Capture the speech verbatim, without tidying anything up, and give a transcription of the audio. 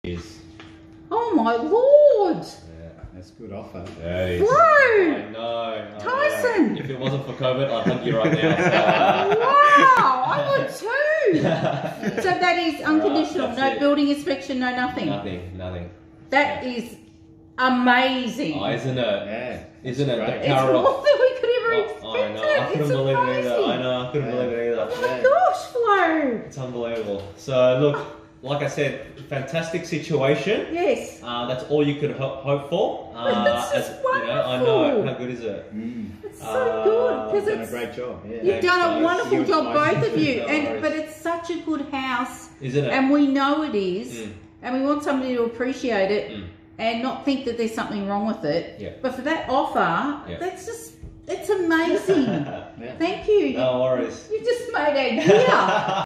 Yes. Oh my lord! Yeah. That's a good offer. Yeah, it is. Bro! I know. I Tyson! know. If it wasn't for COVID, I'd hug you right now. So. Wow! I would too! So that is unconditional, Right, no it. building inspection, no nothing. Nothing, nothing. That Yeah. is amazing. Oh, isn't it? Yeah. Isn't it? Great. The It's power more of. than we could ever Oh, expect. I know. I couldn't it's believe amazing. it either. I know. I couldn't Yeah. believe it either. Oh my gosh, Flo! It's unbelievable. So look, like I said, fantastic situation. Yes. Uh, that's all you could ho- hope for. Uh, That's just as- you know, I know. wonderful. How good is it? Mm. It's so Uh, good because Done a it's great job. Yeah. you've Thanks, done a guys. wonderful You're job, amazing. both of you. No And worries. but it's such a good house, Isn't it? and we know it is, Mm. and we want somebody to appreciate it Mm. and not think that there's something wrong with it. Yeah. But for that offer, Yeah. that's just it's amazing. Yeah. Thank you. No worries. You just made our year.